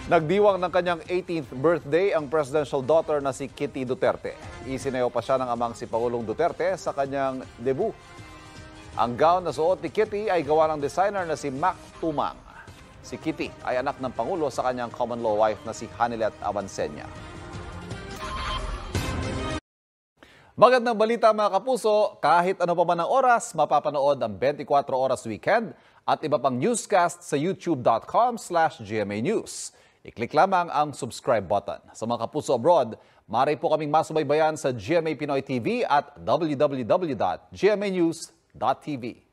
Nagdiwang ng kanyang 18th birthday ang presidential daughter na si Kitty Duterte. Isinayaw pa siya ng amang si Pangulong Duterte sa kanyang debut. Ang gown na suot ni Kitty ay gawa ng designer na si Mac Tumang. Si Kitty ay anak ng Pangulo sa kanyang common law wife na si Hanilet Abansenya. Magandang balita mga kapuso, kahit ano pa man ang oras, mapapanood ang 24 Oras Weekend at iba pang newscast sa youtube.com/GMA News. I-click lamang ang subscribe button. Sa mga kapuso abroad, maaari po kaming masubaybayan sa GMA Pinoy TV at www.gmanews.tv.